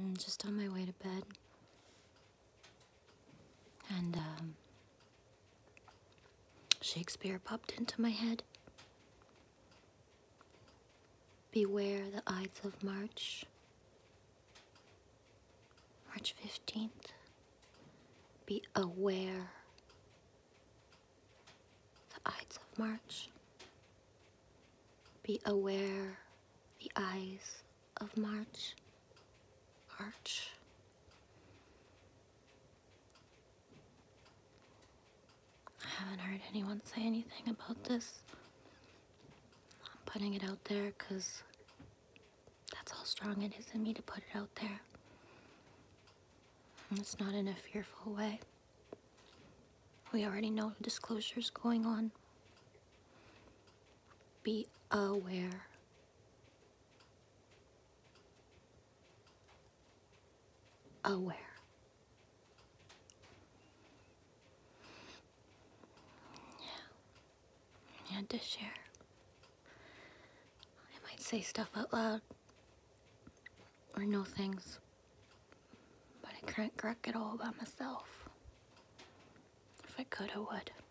Just on my way to bed. And, Shakespeare popped into my head. Beware the Ides of March. March 15th. Be aware the Ides of March. Be aware the eyes of March. March. I haven't heard anyone say anything about this. I'm putting it out there because that's how strong it is in me to put it out there. And it's not in a fearful way. We already know disclosure's going on. Be aware. Aware. Yeah. I had to share. I might say stuff out loud or know things, but I can't correct it all by myself. If I could, I would.